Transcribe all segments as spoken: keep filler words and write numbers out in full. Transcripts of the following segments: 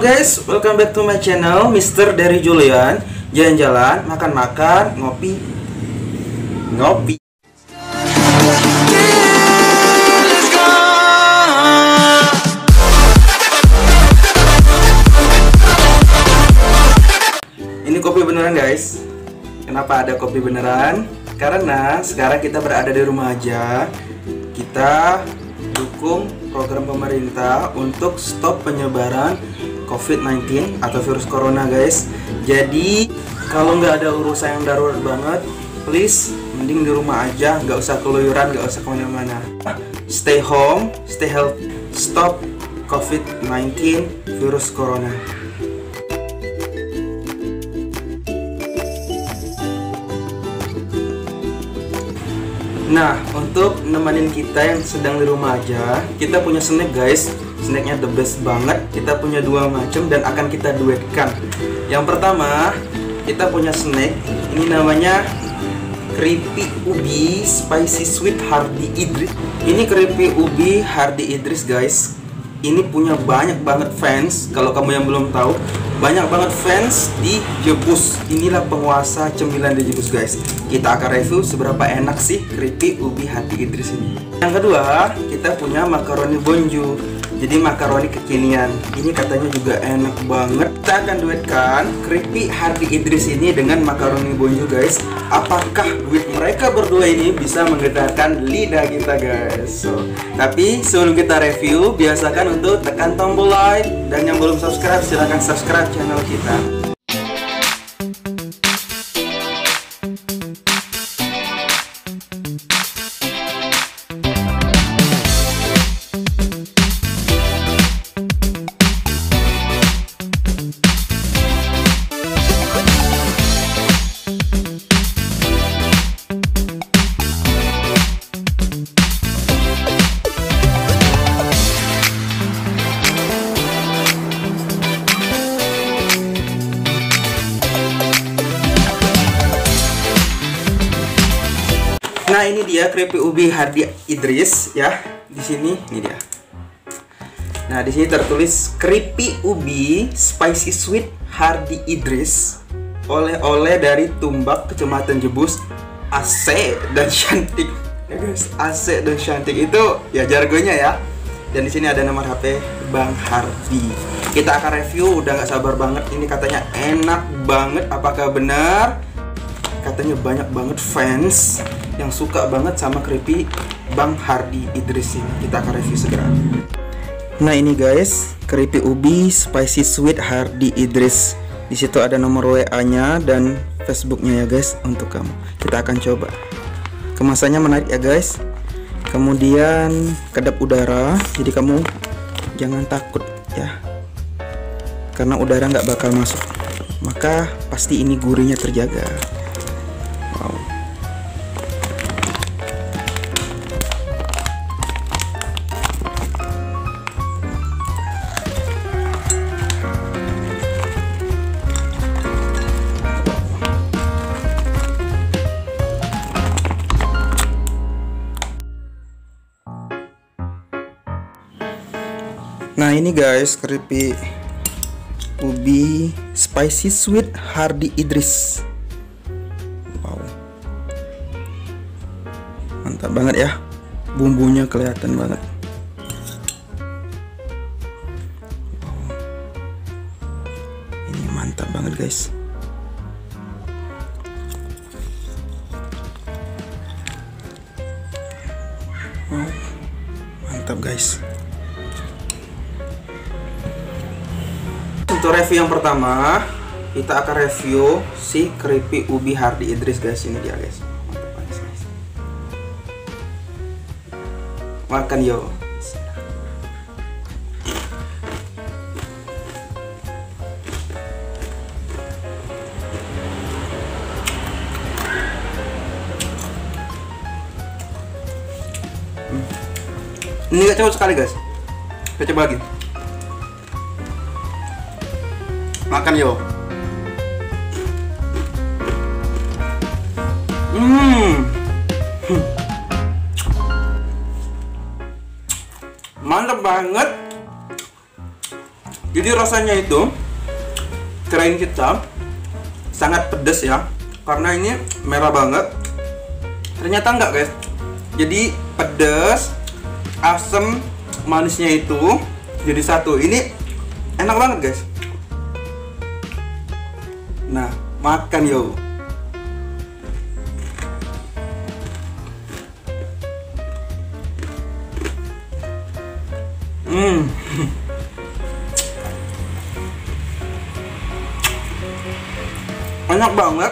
guys, welcome back to my channel Mister Dari Julian. Jalan-jalan, makan-makan, ngopi Ngopi Ini kopi beneran guys. Kenapa ada kopi beneran? Karena sekarang kita berada di rumah aja. Kita dukung program pemerintah untuk stop penyebaran covid sembilan belas atau virus corona guys. Jadi kalau nggak ada urusan yang darurat banget, please mending di rumah aja, nggak usah keluyuran, nggak usah kemana-mana. Stay home, stay healthy, stop covid sembilan belas virus corona. Nah, untuk nemenin kita yang sedang di rumah aja, kita punya snack guys. Snacknya the best banget. Kita punya dua macam dan akan kita duetkan. Yang pertama, kita punya snack. Ini namanya Keripik Ubi Spicy Sweet Hardy Idris. Ini keripik ubi Hardy Idris guys. Ini punya banyak banget fans. Kalau kamu yang belum tahu, banyak banget fans di Jebus. Inilah penguasa cemilan di Jebus guys. Kita akan review seberapa enak sih keripik ubi Hardy Idris ini. Yang kedua, kita punya makaroni bonjour. Jadi makaroni kekinian. Ini katanya juga enak banget. Kita akan duetkan keripik Hardy Idris ini dengan makaroni bonjour guys. Apakah duet mereka berdua ini bisa menggetarkan lidah kita guys? So, tapi sebelum kita review, biasakan untuk tekan tombol like, dan yang belum subscribe silahkan subscribe channel kita. Nah, ini dia keripik ubi Hardy Idris ya. Di sini ini dia. Nah, di sini tertulis keripik ubi Spicy Sweet Hardy Idris. Oleh-oleh dari Tumbak, Kecamatan Jebus. Asik dan cantik. Ya guys, asik dan cantik itu ya jargonnya ya. Dan di sini ada nomor H P Bang Hardy. Kita akan review, udah nggak sabar banget. Ini katanya enak banget. Apakah benar? Katanya banyak banget fans yang suka banget sama keripik Bang Hardy Idris ini. Kita akan review segera. Nah, ini guys, keripik ubi Spicy Sweet Hardy Idris. Di situ ada nomor W A-nya dan Facebook-nya ya guys untuk kamu. Kita akan coba. Kemasannya menarik ya guys. Kemudian kedap udara, jadi kamu jangan takut ya. Karena udara nggak bakal masuk. Maka pasti ini gurihnya terjaga. Wow. Nah, ini guys keripik ubi Spicy Sweet Hardy Idris. Wow, mantap banget ya, bumbunya kelihatan banget. Wow. Ini mantap banget guys. Wow, mantap guys. Untuk review yang pertama, kita akan review si keripik ubi Hardy Idris guys. Ini dia guys. Mantap banget guys. Makan yo. Hmm. Ini gak cepat sekali guys. Kita coba lagi. Makan yo. Hmm. Mantap banget. Jadi rasanya itu kirain kita sangat pedas ya, karena ini merah banget. Ternyata enggak guys. Jadi pedas, asam, manisnya itu jadi satu. Ini enak banget guys. Nah, makan yo. Hmm. Enak banget.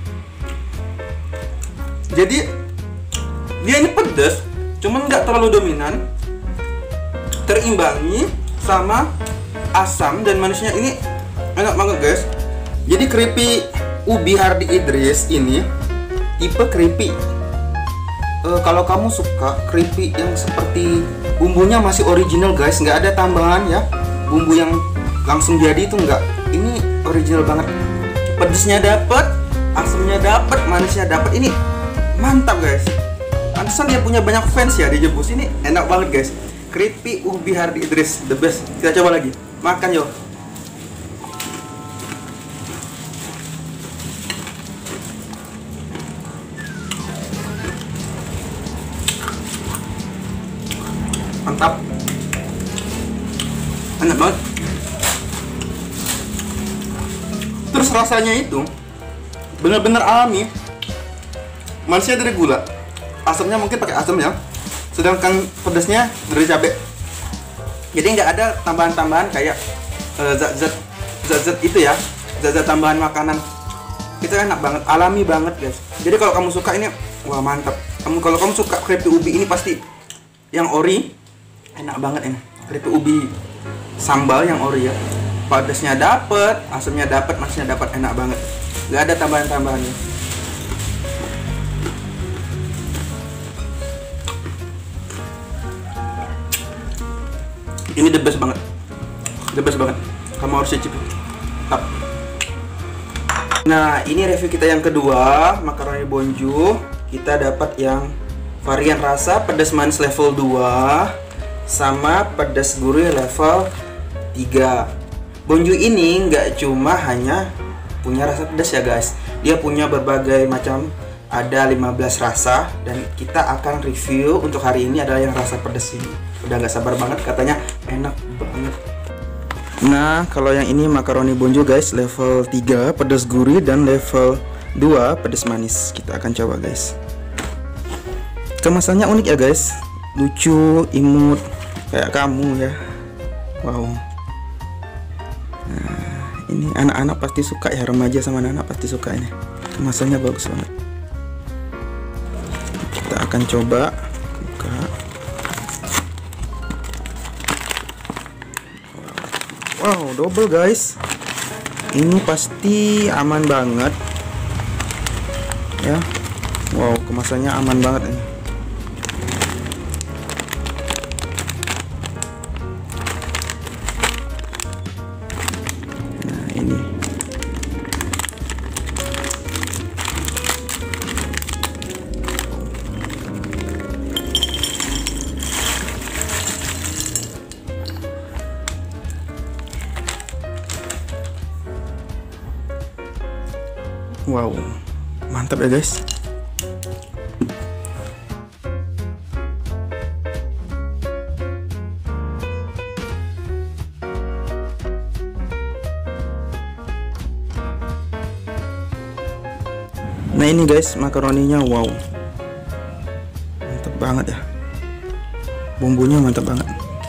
Jadi dia ini pedas, cuman nggak terlalu dominan, terimbangi sama asam dan manisnya. Ini enak banget guys. Jadi keripik ubi Hardi Idris ini tipe keripik e, kalau kamu suka keripik yang seperti bumbunya masih original guys, nggak ada tambahan ya, bumbu yang langsung jadi itu nggak. Ini original banget. Pedesnya dapet, asamnya dapet, manisnya dapet. Ini mantap guys. Pantesan dia punya banyak fans ya di Jebus. Ini enak banget guys. Keripik ubi Hardi Idris, the best. Kita coba lagi. Makan yo. Mantap. Enak banget. Terus rasanya itu benar-benar alami. Manisnya dari gula, asamnya mungkin pakai asam ya, sedangkan pedasnya dari cabai. Jadi nggak ada tambahan-tambahan kayak uh, zat-zat zat-zat itu ya, zat-zat tambahan makanan. Itu enak banget, alami banget guys. Jadi kalau kamu suka ini, wah mantap. Kamu kalau kamu suka keripik ubi ini pasti yang ori, enak banget ini. Keripik ubi sambal yang ori ya. Pedasnya dapet, asamnya dapet, manisnya dapet, enak banget. Gak ada tambahan-tambahannya. Ini the best banget, the best banget. Kamu harus cicip. Tap. Nah, ini review kita yang kedua, makaroni bonju. Kita dapat yang varian rasa pedas manis level dua sama pedas gurih level tiga. Bonju ini nggak cuma hanya punya rasa pedas ya guys, dia punya berbagai macam, ada lima belas rasa, dan kita akan review untuk hari ini adalah yang rasa pedas ini. Udah nggak sabar banget, katanya enak banget. Nah, kalau yang ini makaroni bonju guys, level tiga pedas gurih dan level dua pedas manis. Kita akan coba guys. Kemasannya unik ya guys, lucu, imut, kayak kamu ya. Wow. Nah, ini anak-anak pasti suka ya, remaja sama anak-anak pasti suka ini. Kemasannya bagus banget. Kita akan coba buka. Wow, double guys. Ini pasti aman banget ya. Wow, kemasannya aman banget ini. Nah, ini. Wow, mantap ya guys. Nah ini guys makaroninya, wow, mantap banget ya, bumbunya mantap banget.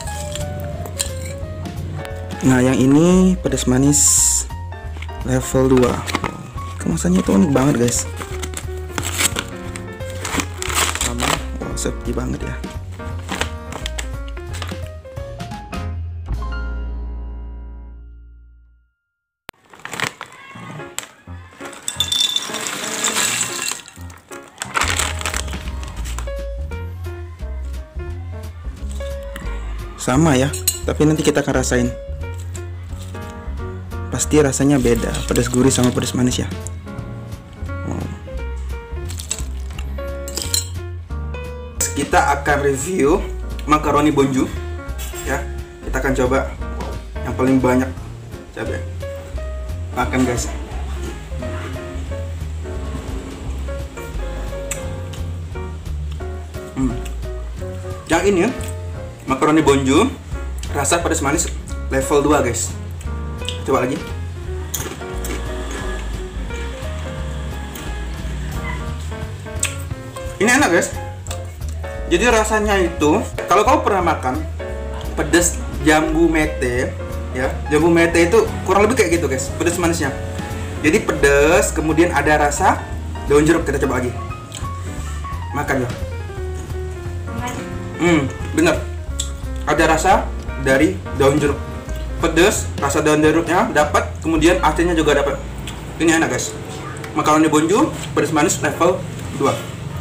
Nah yang ini pedas manis level dua. Kemasannya itu unik banget guys, sama wow, sepi banget ya. Sama ya, tapi nanti kita akan rasain. Pasti rasanya beda, pedas gurih sama pedas manis ya. Wow. Kita akan review makaroni bonju ya. Kita akan coba. Wow. yang paling banyak cabai. Makan guys. Hmm. Yang ini makaroni bonju rasa pedas manis level dua guys. Coba lagi. Ini enak guys. Jadi rasanya itu, kalau kamu pernah makan pedas jambu mete, ya, jambu mete itu kurang lebih kayak gitu guys, pedas manisnya. Jadi pedas, kemudian ada rasa daun jeruk. Kita coba lagi. Makan ya. Hmm, bener. Ada rasa dari daun jeruk. Pedas, rasa daun jeruknya dapat, kemudian asinnya juga dapat. Ini enak guys. Makaroni bonju pedas manis level dua.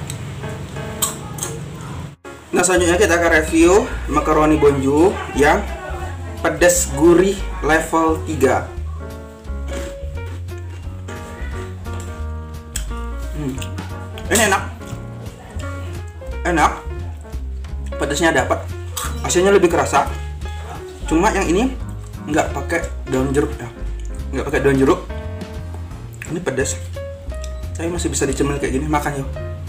Nah, selanjutnya kita akan review makaroni bonju yang pedas gurih level tiga. Hmm. Ini enak. Enak. Pedasnya dapat. Asinnya lebih kerasa. Cuma yang ini nggak pakai daun jeruk ya. Nggak pakai daun jeruk. Ini pedas. Tapi masih bisa dicemil kayak gini. Makan yuk.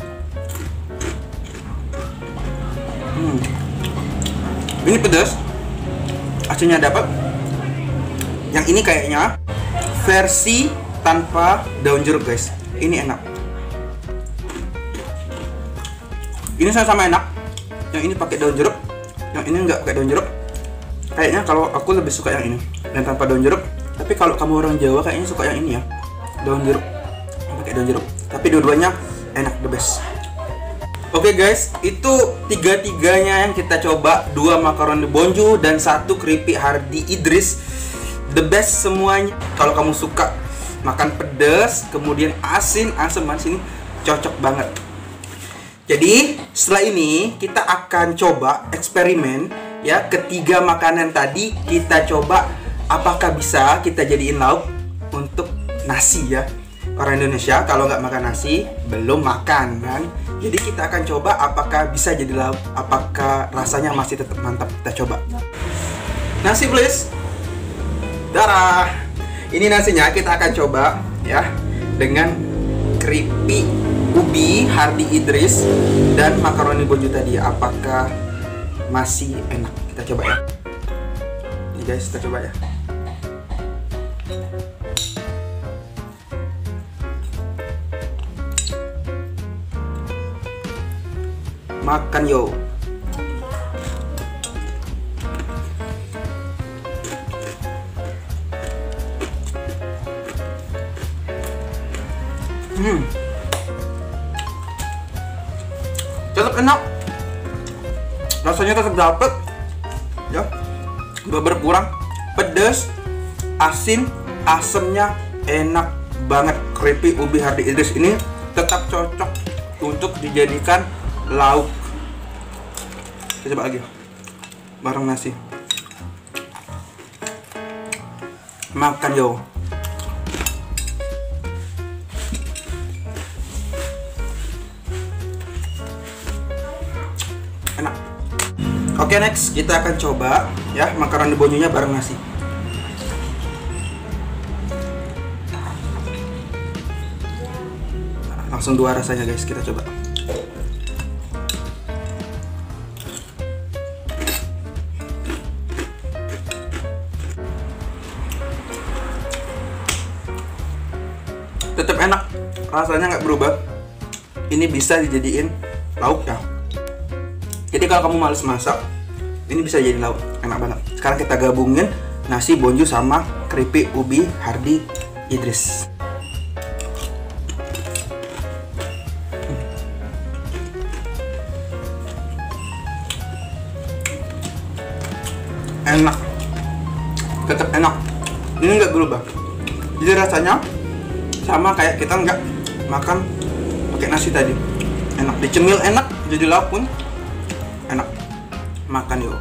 Hmm. Ini pedas, asinnya dapat. Yang ini kayaknya versi tanpa daun jeruk guys. Ini enak. Ini sama-sama enak. Yang ini pakai daun jeruk, yang ini nggak pakai daun jeruk. Kayaknya kalau aku lebih suka yang ini, yang tanpa daun jeruk. Tapi kalau kamu orang Jawa kayaknya suka yang ini ya, daun jeruk, yang pakai daun jeruk. Tapi dua-duanya enak, the best. Oke okay guys, itu tiga-tiganya yang kita coba. Dua makaroni bonju dan satu keripik Hardi Idris. The best semuanya. Kalau kamu suka makan pedas, kemudian asin, asam manis, ini cocok banget. Jadi setelah ini kita akan coba eksperimen ya. Ketiga makanan tadi kita coba apakah bisa kita jadiin lauk untuk nasi ya. Orang Indonesia kalau nggak makan nasi belum makan kan. Jadi kita akan coba apakah bisa jadi lauk, apakah rasanya masih tetap mantap. Kita coba. Nasi please. Darah. Ini nasinya kita akan coba ya dengan keripik ubi Hardi Idris dan makaroni bonju tadi. Apakah masih enak? Kita coba ya. Ini guys, kita coba ya. Makan yo. Hmm. Tetap enak. Rasanya tetap dapet. Ya. Gak berkurang. Pedas, asin, asemnya enak banget. Keripik ubi Hardi Idris ini tetap cocok untuk dijadikan lauk. Kita coba lagi bareng nasi. Makan yo. Enak. Oke, next kita akan coba ya makaroni bonjunya bareng nasi. Langsung dua rasanya guys, kita coba. Tetap enak, rasanya nggak berubah. Ini bisa dijadiin lauk ya. Jadi kalau kamu males masak, ini bisa jadi lauk, enak banget. Sekarang kita gabungin nasi bonju sama keripik ubi Hardi Idris. Enak, tetap enak. Ini nggak berubah. Jadi rasanya sama kayak kita nggak makan pakai nasi tadi. Enak, dicemil enak, jadi lauk pun enak. Makan yuk.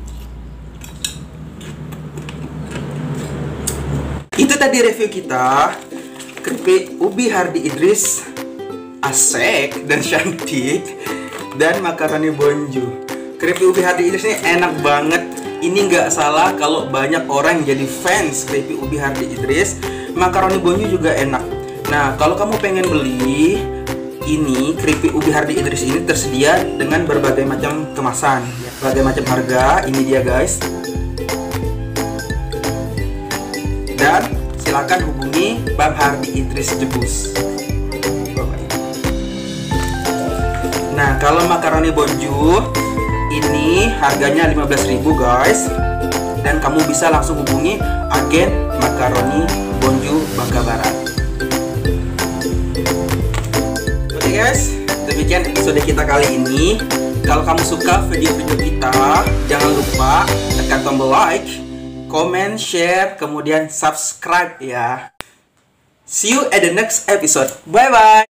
Itu tadi review kita keripik ubi Hardi Idris, asik dan cantik, dan makaroni bonju. Keripik ubi Hardi Idris ini enak banget. ini nggak salah kalau banyak orang yang jadi fans Kripik Ubi Hardi Idris. Makaroni Bonju juga enak. Nah, kalau kamu pengen beli ini, Kripik Ubi Hardi Idris ini tersedia dengan berbagai macam kemasan, ya, berbagai macam harga. Ini dia guys. Dan silakan hubungi Bang Hardi Idris Jebus. Nah, kalau makaroni Bonju ini harganya lima belas ribu guys. Dan kamu bisa langsung hubungi agen Makaroni Bonju Bangka Barat. Oke guys, demikian episode kita kali ini. Kalau kamu suka video-video kita, jangan lupa tekan tombol like, comment, share, kemudian subscribe ya. See you at the next episode. Bye bye.